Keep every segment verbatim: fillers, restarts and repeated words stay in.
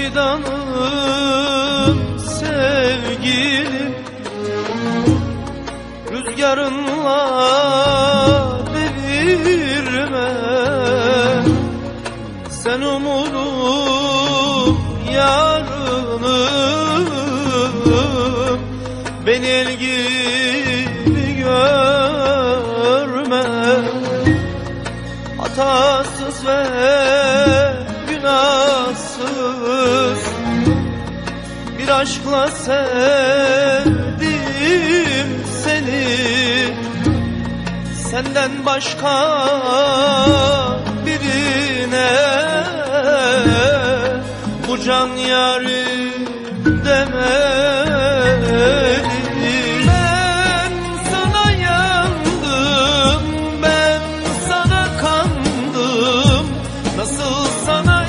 fidanım sevgilim, rüzgarınla devirme. Sen umudum, yarınım, beni el gibi görme. Hatasız ve günahsız bir aşkla sevdim seni. Senden başka birine bu can yarim demedim. Ben sana yandım, ben sana kandım, nasıl sana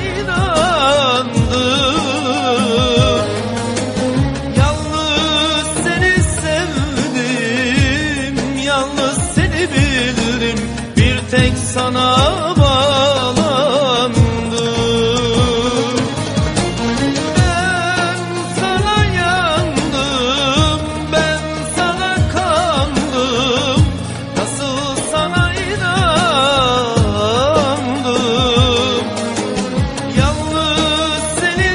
inandım. Yalnız seni sevdim, yalnız seni bildim, bir tek sana bağlandım. Ben sana yandım, ben sana kandım, nasıl sana inandım. Yalnız seni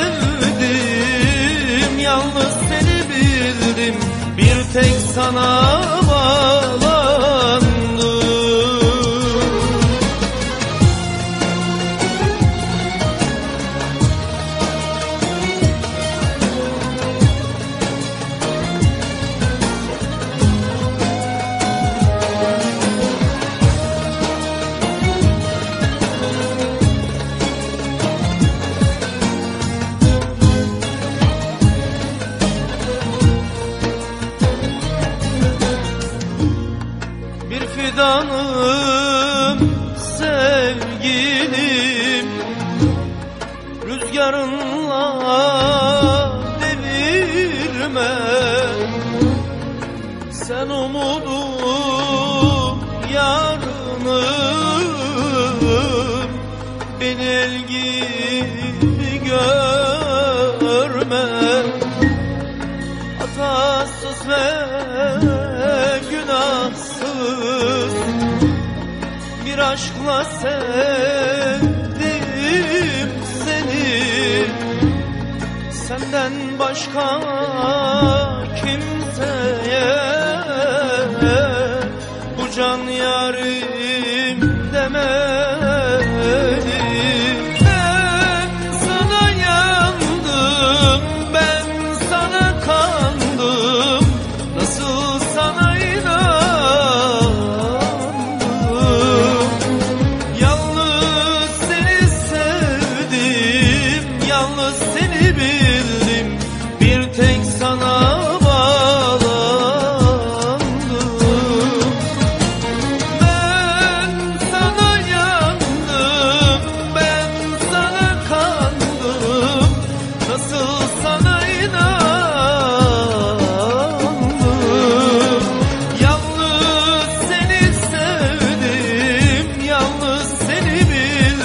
sevdim, yalnız seni bildim, bir tek sana bağlandım. Bir fidanım sevgilim, rüzgarınla devirme. Sen umudum, yarınım, beni el gibi görme. Hatasız ve günahsız bir aşkla sevdim seni. Senden başka kimseye bu can yarim demedim. Ben sana yandım, ben sana kandım, nasıl sana inandım. Yalnız seni sevdim, yalnız seni bildim, bir tek sana bağlandım. Ben sana yandım, ben sana kandım, nasıl sana inandım. Yalnız seni sevdim, yalnız seni bildim,